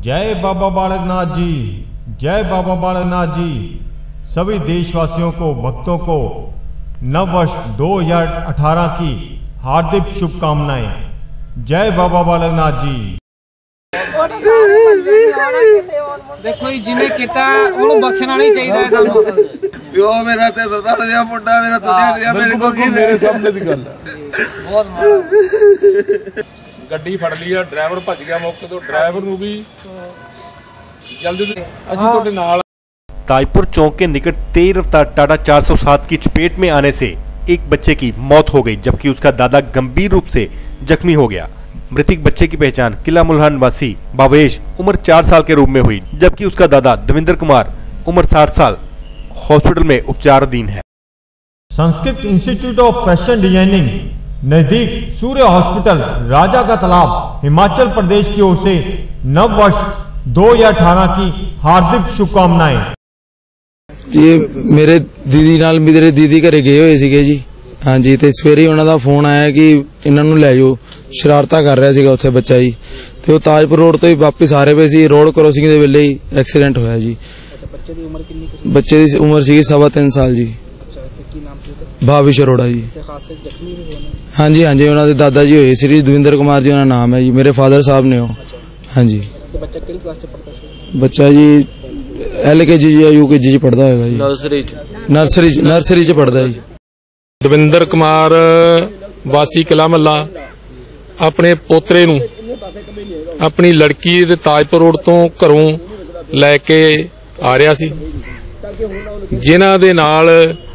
जय बाबा बालकनाथ जी, जय बाबा बालकनाथ जी। सभी देशवासियों को, भक्तों को नववर्ष 2018 की हार्दिक शुभकामनाएं। जय बाबा बालकनाथ जी। देखो जी जिन्हें किता उन्हें बख्शना नहीं चाहिए सानू। यो मेरा ते सरदार जिहा मुंडा मेरा तुझे जिहा मेरे को की मेरे सामने दी गल बहुत माड़ा ਗੱਡੀ ਫੜ ਲਈ ਆ, ਡਰਾਈਵਰ ਭੱਜ ਗਿਆ ਮੌਕੇ ਤੋਂ। ਡਰਾਈਵਰ ਨੂੰ ਵੀ ਜਲਦੀ ਅਸੀਂ ਤੁਹਾਡੇ ਨਾਲ। ताजपुर चौक के निकट तेज रफ्तार टाटा 407 की चपेट में आने से एक बच्चे की मौत हो गई, जबकि उसका दादा गंभीर रूप से जख्मी हो गया। मृतक बच्चे की पहचान किला मुल्हान वासी भावेश उम्र 4 साल के रूप में हुई, जबकि उसका दादा देवेंद्र कुमार उम्र 60 साल हॉस्पिटल में उपचाराधीन है। Sanskrit institute of fashion designing नजदीक सूर्य हॉस्पिटल, राजा का तालाब, हिमाचल प्रदेश की ओर से नव वर्ष 2018 की हार्दिक शुभकामनाएं। जी मेरे दीदी नाल मेरे दीदी घरे गए हुए सीगे जी। हाँ जी, तो सवेरे उन्हों का फोन आया कि इन्हों लै जाओ, शरारत कर रहा सीगा उत्थे बच्चा जी। तो ताजपुर रोड तो ही वापिस आ रहे पे सी, रोड क्रॉसिंग के वेले ही एक्सीडेंट होया जी। बच्चे की उम्र सी 3.25 साल जी। भाविश अरोड़ा जी। हाँ जी हाँ जी, उन्होंने दादा जी हुए श्री देवेंद्र कुमार जी उन्होंने नाम है जी, मेरे फादर साहब ने हो। हाँ जी, बच्चा जी LKG या UKG पढ़ता है जी, नर्सरी च पढ़ता जी। ਦਵਿੰਦਰ ਕੁਮਾਰ ਵਾਸੀ ਕਿਲਾ ਮੱਲਾ ਆਪਣੇ ਪੋਤਰੇ ਨੂੰ ਆਪਣੀ ਲੜਕੀ ਦੇ ਤਾਜਪੁਰ ਰੋਡ ਤੋਂ ਘਰੋਂ ਲੈ ਕੇ ਆ ਰਿਹਾ ਸੀ, ਜਿਨ੍ਹਾਂ ਦੇ ਨਾਲ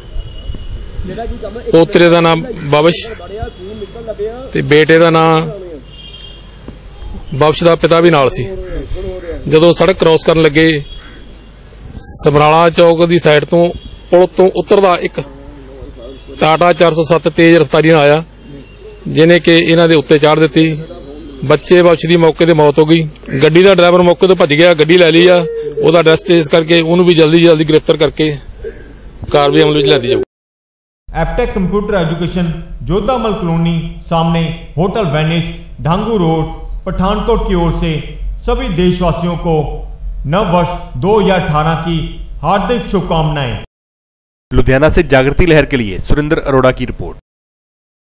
ਪੋਤਰੇ ਦਾ ਨਾਮ ਬਵਸ਼ ਤੇ ਬੇਟੇ ਦਾ ਨਾਮ ਬਵਸ਼ ਦਾ ਪਿਤਾ ਵੀ ਨਾਲ ਸੀ। ਜਦੋਂ ਸੜਕ ਕ੍ਰਾਸ ਕਰਨ ਲੱਗੇ, ਸਮਰਾਲਾ ਚੌਕ ਦੀ ਸਾਈਡ ਤੋਂ ਪੁਲ ਤੋਂ ਉਤਰਦਾ ਇੱਕ टाटा 407 तेज रफ्तारी ਨਾਲ आया, जिन्हें कि इन्हां दे उत्ते चाड़ दित्ती। बच्चे बख्श दी मौके ते मौत हो गई। गड्डी दा ड्राइवर मौके तो भज गया, गड्डी लै ली आ, ओहदा एड्रैस ट्रेस करके उन्होंने भी जल्दी गिरफ्तार करके कार्रवाई अमल विच लैंदी जाऊ। Aptech computer education, Jodhamal colony सामने hotel Venice, Dhangu road, Pathankot की ओर से सभी देशवासियों को नव वर्ष 2018 की हार्दिक शुभकामनाएं। लुधियाना से जागृति लहर के लिए सुरेंद्र अरोड़ा की रिपोर्ट।